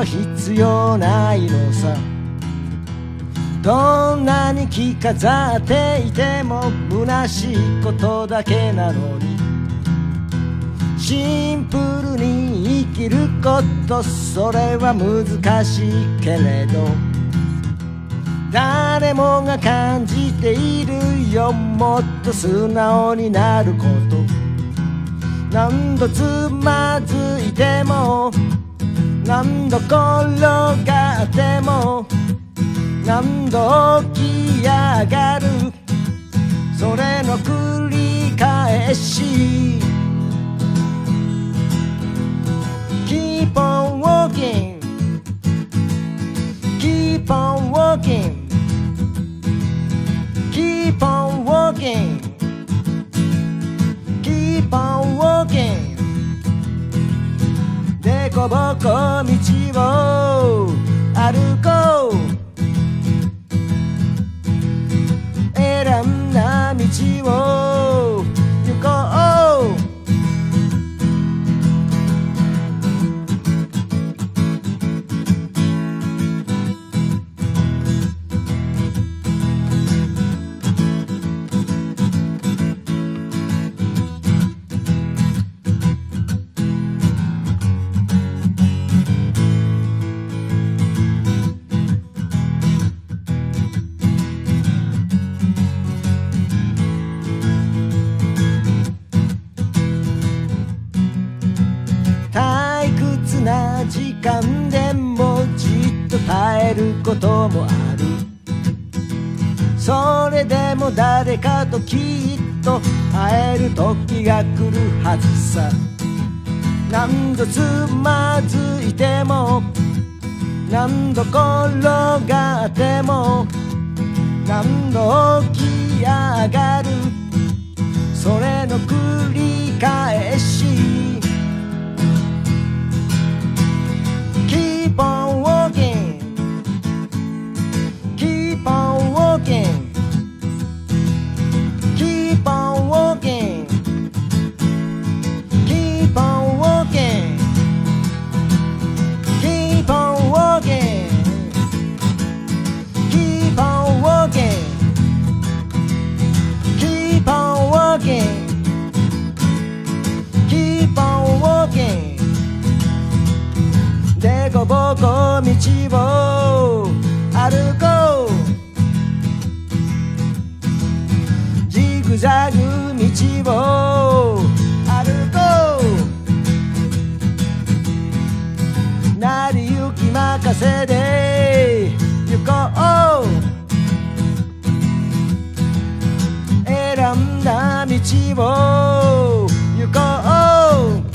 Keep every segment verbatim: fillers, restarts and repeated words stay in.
は必要ないのさ。どんなに着飾っていても虚しいことだけなのに、シンプルに生きること、それは難しいけれど、誰もが感じているよ。もっと素直になること。何度つまずいても、何度転がっても、何度起き上がる、それの繰り返し。 Keep on walking, keep on walking, keep on walking, keep on walking。 でこぼこ道を歩こう、選んだ道を行こう。時間でもじっと耐えることもある。それでも誰かときっと会える時が来るはずさ。何度つまずいても、何度転がっても、何度起き上がる、それの繰り返し。Keep on walking, keep on walking, keep on walking, keep on walking, keep on walking, keep on walking, keep on walking, keep on walking。 でこぼこ道を歩こう、ジグザグ道を歩こう、成り行き任せで行こう、選んだ道を行こう。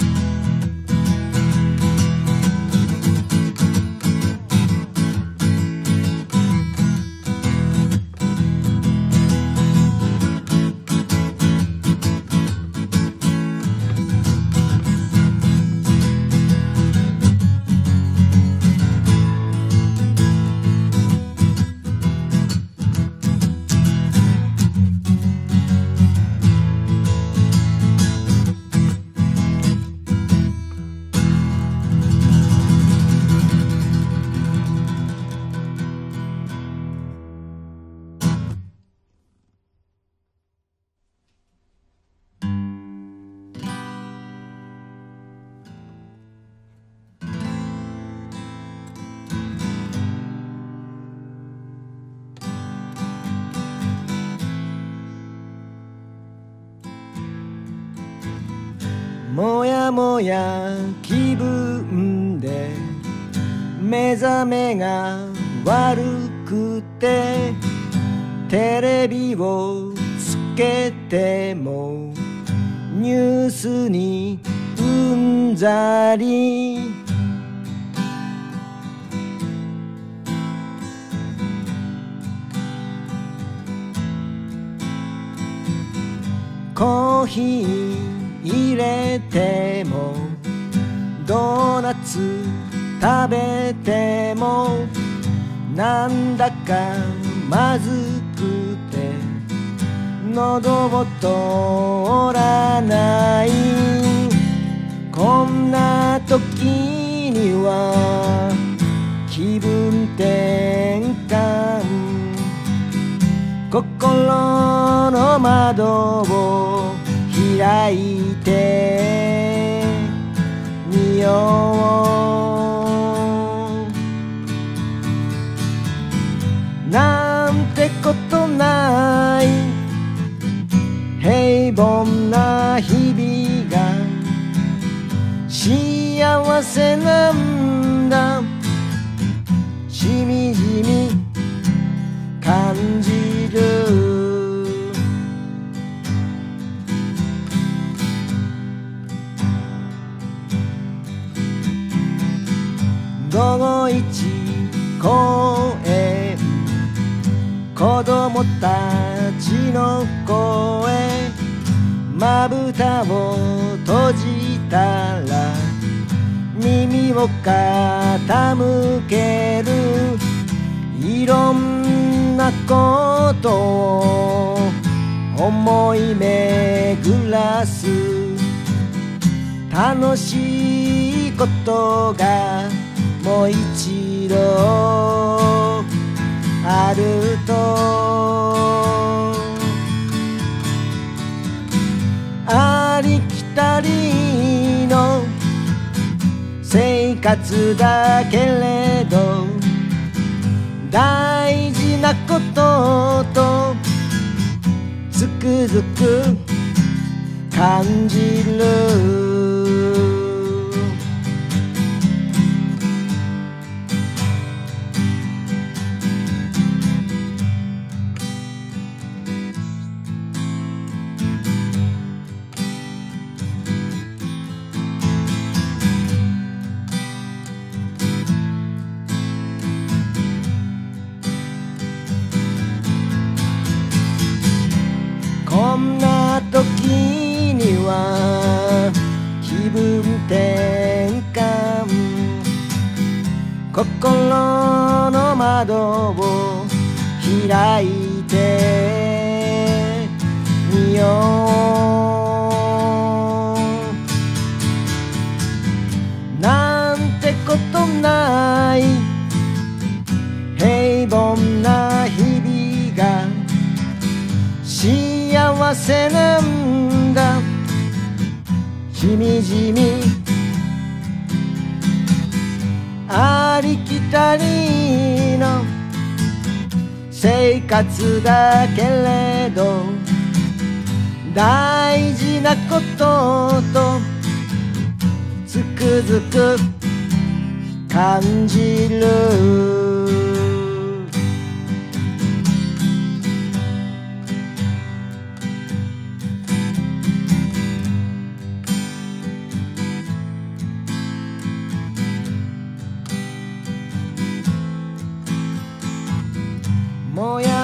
もやもや気分で目覚めが悪くて、テレビをつけてもニュースにうんざり、コーヒー入れてもドーナツ食べてもなんだかまずくて喉を通らない。こんな時には気分転換心の窓を開いてみようなんてことない平凡な日々が幸せなんだしみじみ感じる午後一公園子供たちの声まぶたを閉じたら耳を傾けるいろんなことを思い巡らす楽しいことがもう一度あるとありきたりの生活だけれど大事なこととつくづく感じるこんな時には気分転換心の窓を開いてみようなんてことない平凡な日々が幸せなんだしみじみありきたりの生活だけれど大事なこととつくづく感じるもや